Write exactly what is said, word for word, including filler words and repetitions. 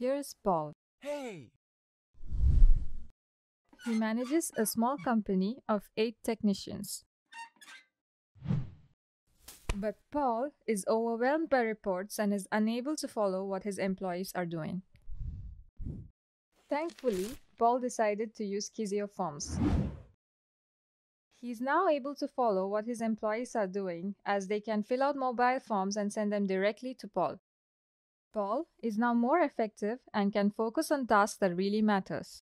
Here's Paul. Hey! He manages a small company of eight technicians. But Paul is overwhelmed by reports and is unable to follow what his employees are doing. Thankfully, Paul decided to use Kizeo Forms. He is now able to follow what his employees are doing, as they can fill out mobile forms and send them directly to Paul. Paul is now more effective and can focus on tasks that really matters.